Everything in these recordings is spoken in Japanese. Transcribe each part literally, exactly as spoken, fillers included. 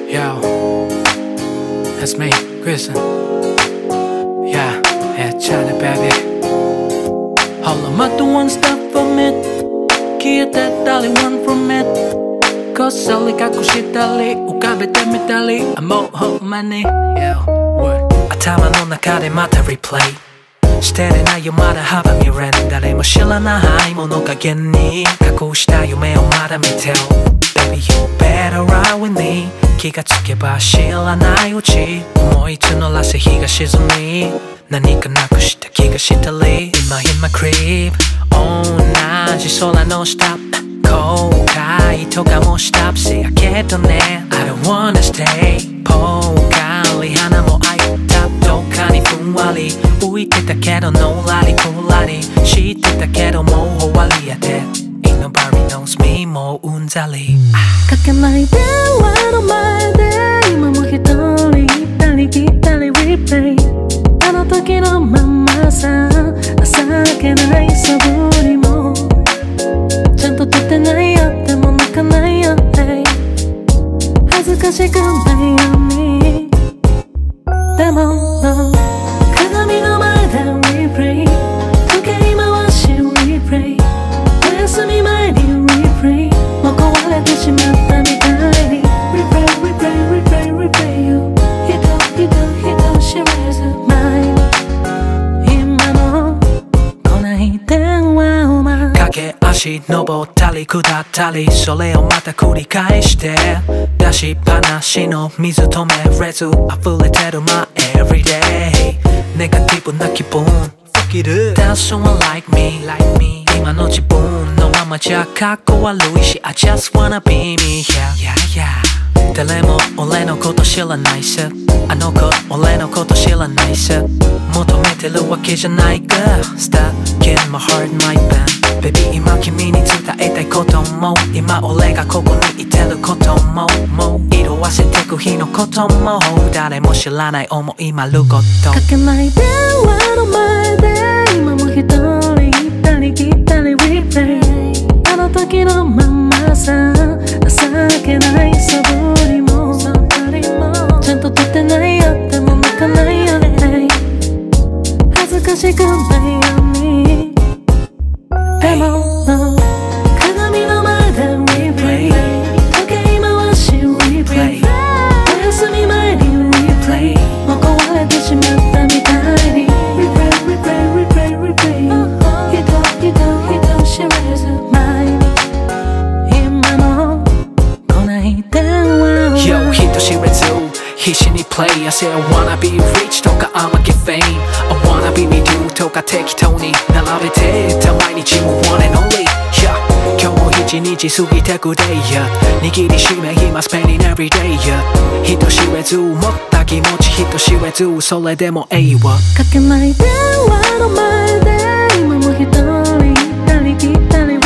Yo, that's me, Kwiseon. Yeah, yeah, China baby. All of my do one step from it. Keep that dolly one from it. Cause all I got good shit dolly. Ukabe te me dolly. I'm all home money. Yeah, what? 頭の中でまた replay してれないよまだ幅見れん誰も知らない物陰に隠した夢をまだ見てる Baby you better ride with me 気がつけば知らないうち思い募らせ日が沈み何かなくした気がしたり今 in my crib 同じ空の下後悔とかもしたせやけどね I don't wanna stay ぽっかり花も開いたどっかにふんわり浮いてたけどのらりくらり知ってたけどもう終わりやで Ain't nobody knows me もううんざりかけない電話の前で今も一人行ったり来たり replay あの時のままさ情けない素振りもちゃんと撮ってないよでも泣かないよ、hey、恥ずかしくないようにでも、no、鏡の前で replay 時計回し replay お休み前に replay もう壊れてしまったみたいに replay replay replay replay you 人人人知らず前に今も来ない電話を待つ駆け足登ったり下ったりそれをまた繰り返して出しっぱなしの水止めれず溢れてる my everyday ネガティブな気分 Fuck it up That's someone like me, like me 今の自分のままじゃかっこ悪いし I just wanna be me yeah yeah yeah 誰も俺のこと知らないさあの子俺のこと知らないさ求めてるわけじゃない Girl Stuck in my heart my band Baby 今君に伝えたいことも今俺がここにいてることももう色褪せてく日のことも誰も知らない思いまることかけない電話の前で今も一人行ったり来たり replay あの時のままさ情けない素振りもちゃんと撮ってないよでも泣かないよ、hey、恥ずかしくないようにでも、no、鏡の前で replay 時計回し replay お休み前に replay もう壊れてしまったみたいに replay replay replay replay 人人人知らず前に今も来ない電話を Yo 人知らず必死に play I say I wanna be rich とか I'ma get fame I wanna be me do とか適当に並べてた毎日も one and only Yeah 今日も一日過ぎてく day yeah 握りしめ今 spending every day yeah 人知れず持った気持ち人知れずそれでもええわかけない電話の前で今も一人行ったり来たり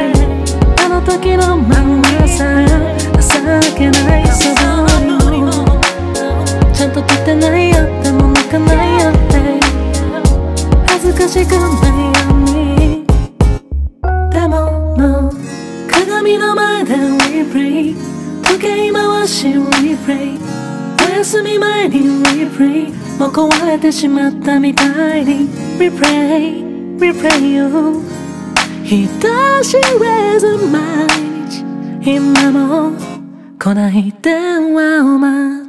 replay あの時のままさ情けない素振りもちゃんと撮ってないよでも泣かないよ、hey、恥ずかしくないようにでも、no、鏡の前で replay 時計回し replay お休み前に replay もう壊れてしまったみたいに replay replay you 人知れず毎日今も来ない電話を待つ